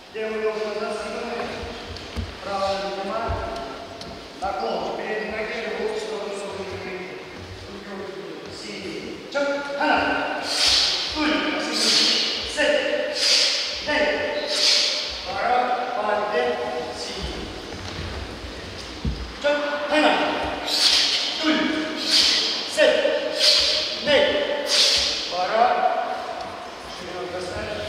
Левую ногу назад согнули, правая нажимаем, наклон, передней ноги, руку в сторону согнутой ноги. Си, чоп, хана, туй, сет, ней, пора, паде, си, чоп, хана, туй, сет, ней, пора, ширину касаем.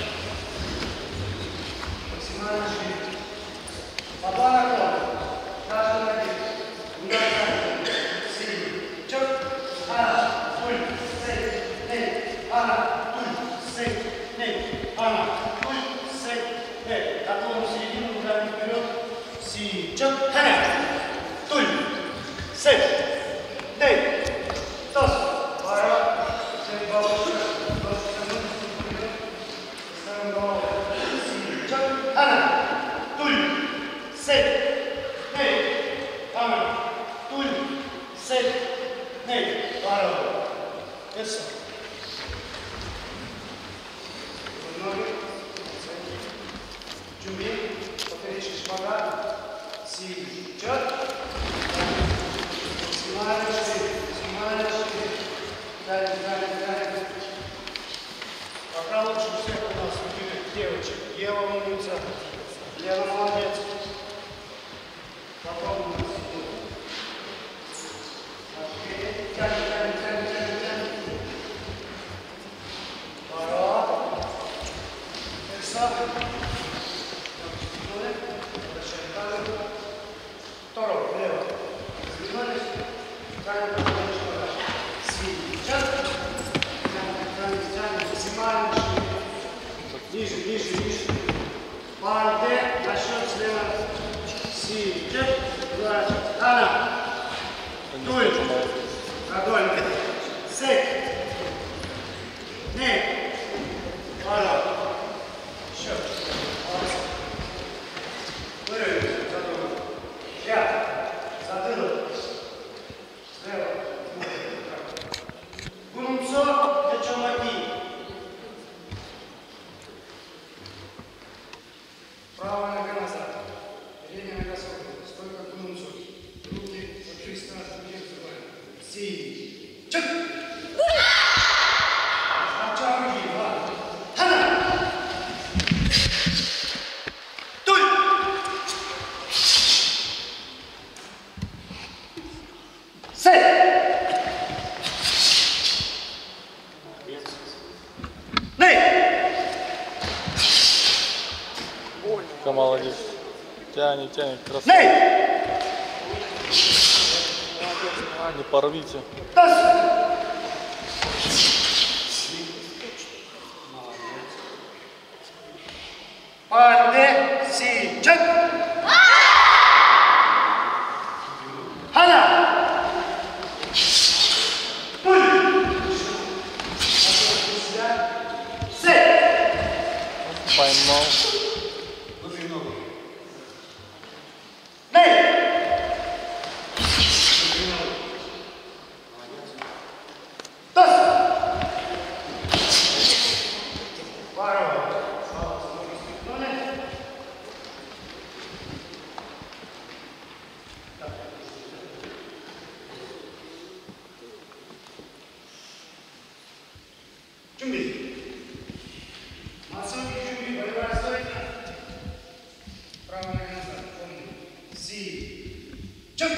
Максимально шире. По два наклона. Каждый ноги. Удар каждый. Сильный. Чоп. Ана. Туль. Сей. Ней. Ана. Туль. Сей. Ней. Ана. Туль. Сей. Ней. Наклон в середину. Удар вперед. Си. Чоп. Хана. Туль. Сей. Ней. Тос. Пора. Сей. Бабушка. Ставим голову. Ана, туль, сет, ней, ана, туль, сет, ней, пара. Это. Ноги, чуби, поперечный шпагат, си, чет, максимально шире, далее. Пока лучше всех у нас девочек. Ева умница. Ева молодец. Попробуем. Тянем. Пора. Перса. Возвращаем камеру. Второй. Лево. Развернулись. Камеру подходишь туда. Сейчас. Тянем. Максимально. Ниже. Паде, на счет слева. Си, чет, два, ана. Туль. Продольно. Сек. Не. Пара. Счет. Вырыв. Задумал. Пят. Затылок. Слева. Гунцо, течомаки. Правая нога назад, передняя нога согнута, стойка к гунцу, руки по 300 руки взрываем. Си, чек! Обча руки, два. Хана! Туль! Сет! Ней! Молодец. Тянет, красавец. Не порвите. Паде, си, чек. Хана. Туль. Сет. Поймал. Чумби. Масонки чумби, болевая стойка. Правая нога назад, помни. Си. Чуп.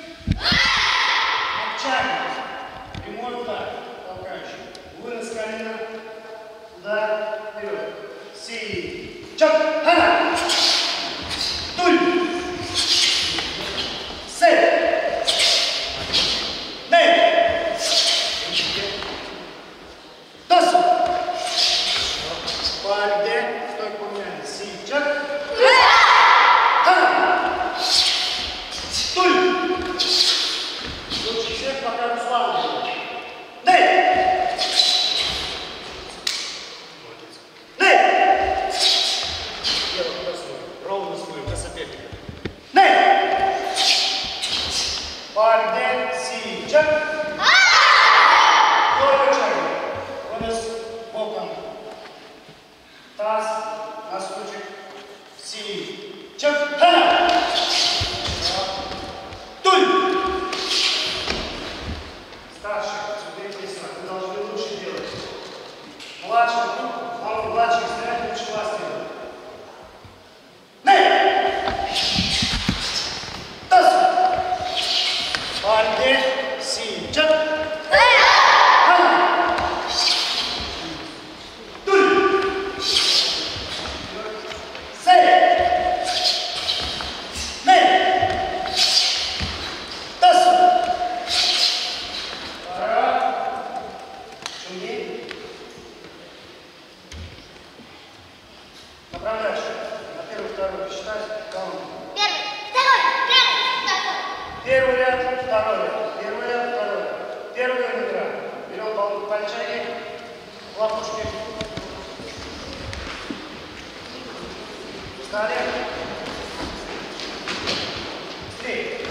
Обчагивай. Прямой удар, толкающий. Вынос колена. Удар, вперед. Си. Чуп. Хана. Туль. Сет. Ней. Паде, стойку меняем. Си, чек. Хана. Туль. Лучше всех пока Руслан. Ней. Ней. Ровно свою, до соперника. Ней. Паде, си, чек. Только чек. Вынос боком. Таз, носочек, 시작! 하나! 둘! Старший, вы должны лучше делать. Младший, вам младший стоять лучше вас делать. Парни, сидят. Одна. 둘. 셋. 넷. 다섯. пора. 준비. Направляешь. На первый, второй считай. Первый ряд, второй ряд. Первый ряд, второй ряд. Первый номера. Берем пальчики, лапушки. Встали. Три.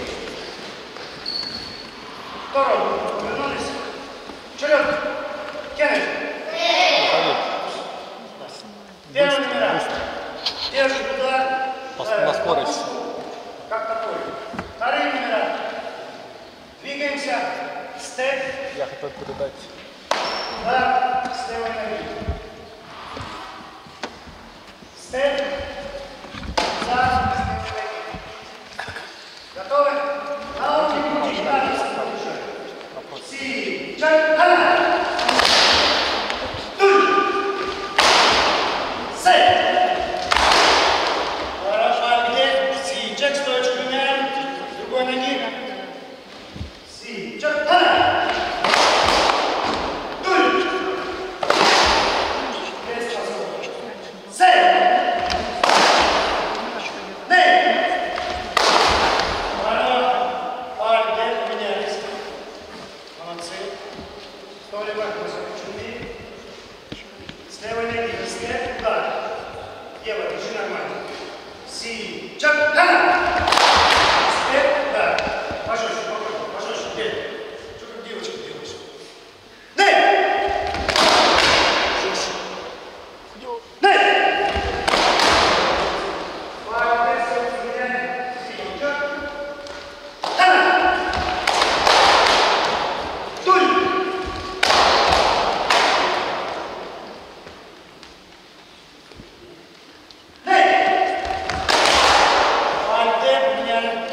Второй. Вернулись. Вперед. Кеннет. Первый номера. Держим удар. На скорость. Как такой. Вторые номера. Двигаемся. Степ. Я хотел передать. Да, с левой ноги. Степ. За, с левой ноги. Готовы? На уровне груди. Сидят. Одна. 둘. 셋. Хорошо. Где? Сидят. Стоечку меняем. С другой ноги. Сидят. Одна. 둘. 셋. 넷. Пара. Где поменялись? Молодцы. Столик вокруг. 준비. С левой ноги. Степ. Удар. Ева, держи нормально. Сидят. Одна. Степ. Удар. Пожестче, пожестче. Что как девочка делаешь? Нет! Нет! Молодец, меняем. Сидят. Одна. 둘. 넷. молодец, меняем.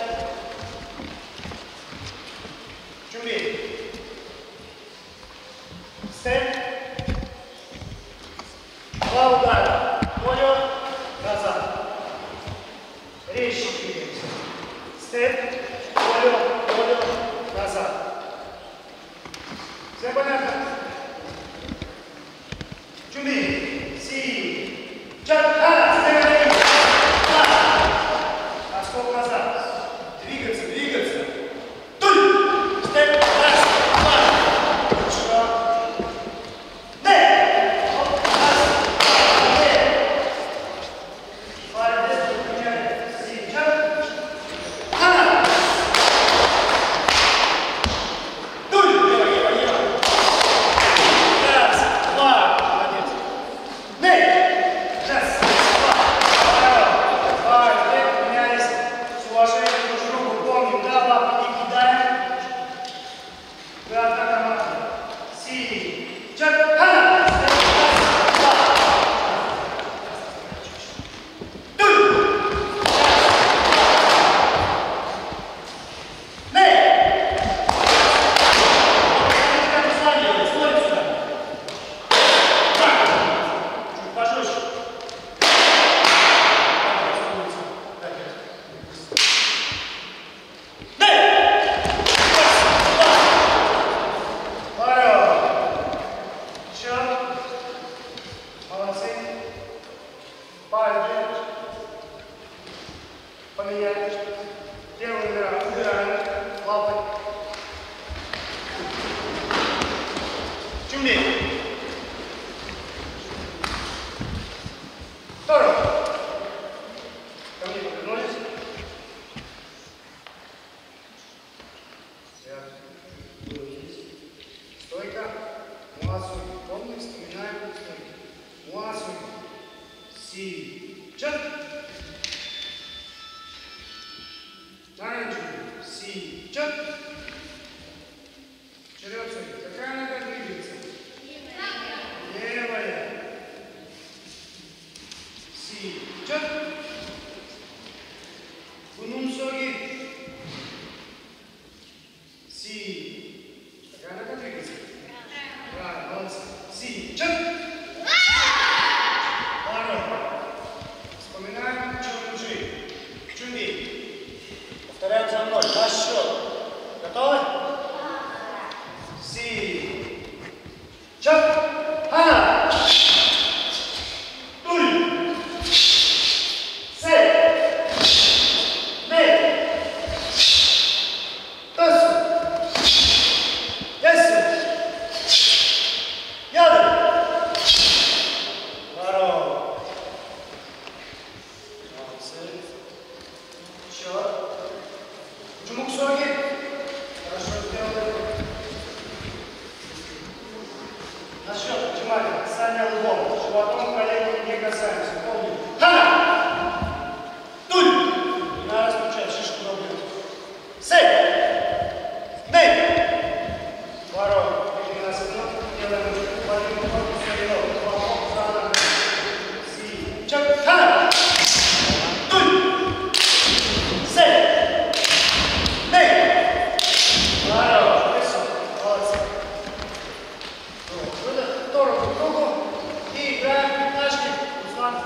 준비. Степ. Два удара. Понял? Назад. Резче двигаемся. Степ. Понял, назад. Все понятно? 준비. 시작. 하나. степ. Отскок назад. Двигаться. 둘. степ. раз. два. Хорошо. Нет. Раз. Нет. Молодец, поменяли. Сейчас. Одна. 둘. Раз. Два. Молодец. Нет. Раз. Два. Молодец, поменялись. С уважением друг к другу помним. Да, лапы не кидаем. Вы одна команда. Сидят. Одна. Два. 둘. Нет. Как послание, смотрим сюда. Так. Чуть пожестче. Нет. Еще. Молодцы. Пальцы. Поменяли. Первый номер. Убираем. Лапы. 준비. Второй. Ко мне повернулись. Стойка. Муасуй. Помним, вспоминаем стойку. Муасуй. Сидят. Оранжевый. Сейчас. Вперед, смотри. Какая нога двигается? Левая. Сейчас. Bunun sogi. Какая нога двигается? Правильно, молодцы. Сейчас. Вспоминаем челленджи. Чунги. Повторяем за мной. На счет. Готовы? Сейчас. Ха! Туль. Сей. Ней. Тасу. Ясу. Яды. Здорово. Молодцы. Еще. Чумук соги. Хорошо сделали. На счет отжимания. Касание лбом. Животом колени не касаемся. Помним. Ха! Туль! Не надо стучать, шишку ровно. Сей! Ней! Ворот. Видим нас вновь. Делаем половину корпуса вперед. Лбом за ногой. Сейчас. Ха! Туль! Сей! Ней! Ворот. Молодцы. Выдох, вторую кругу и играем пятнашки. Руслан.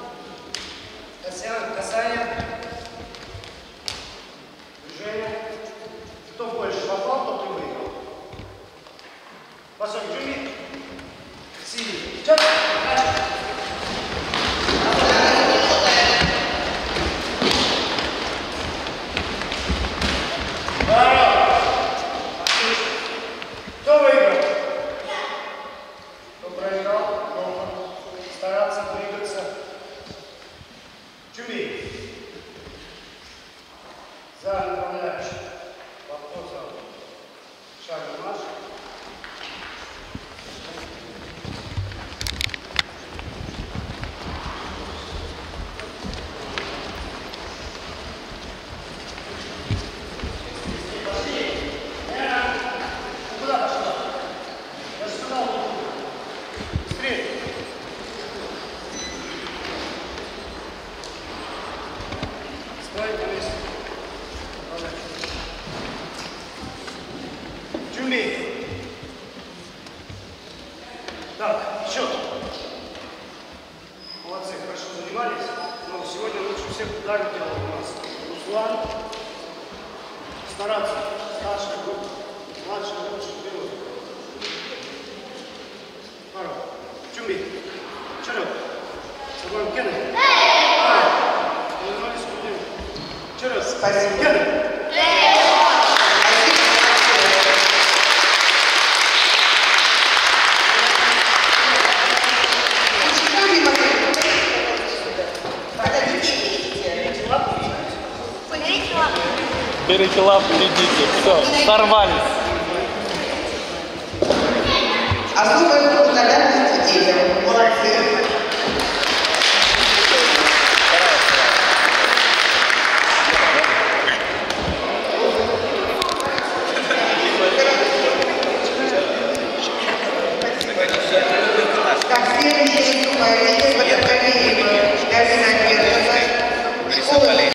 Касание. Движение. Кто больше попал, тот и выиграл. Посмотри, Джимми. Сейчас. Кто выиграл? Кто проиграл? Должен стараться двигаться. Чуми. За направляющий. Повтор за. Шаг марш. Джумби. Так, счет. Молодцы, хорошо занимались. Но сегодня лучше всех удар делал у нас Руслан. Стараться. Старшая группа. Младшая лучше вперед. Хорошо. Джумби. Вперед. Собой Кены. Повернулись вперед. Вперед. Спасибо. Кены. Берите лапу, идите. Все, сорвались.